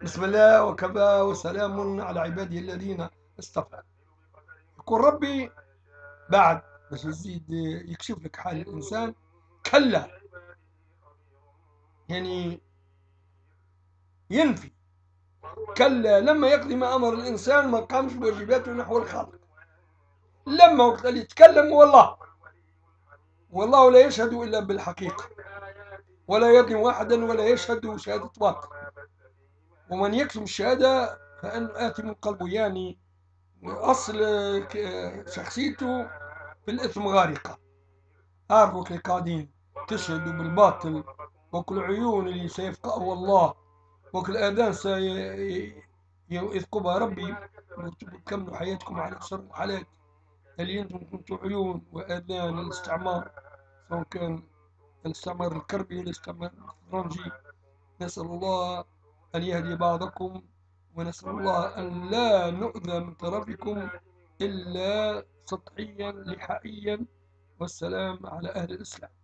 بسم الله وكفى وسلام على عباده الذين اصطفى. يقول ربي بعد باش يزيد يكشف لك حال الإنسان. كلا، يعني ينفي. كلا لما يقضي ما أمر الإنسان ما قامش بواجباته نحو الخلق. لما وقت اللي يتكلم والله لا يشهد إلا بالحقيقة، ولا يظلم واحدا ولا يشهد شهادة باطل، ومن يكتم الشهادة فإن آثم قلبه، يعني أصل شخصيته في الإثم غارقة. عارفك اللي قاعدين تشهدوا بالباطل، وكل عيون اللي سيفقأه الله، وكل آذان سيثقبها ربي. تكملوا حياتكم على شر الحالات اللي انتم كنتوا عيون وآذان الاستعمار، سواء كان الاستعمار الكربي ولا الاستعمار الفرنجي. نسأل الله أن يهدي بعضكم، ونسأل الله أن لا نؤذى من طرفكم إلا سطحيا لحائيا. والسلام على أهل الإسلام.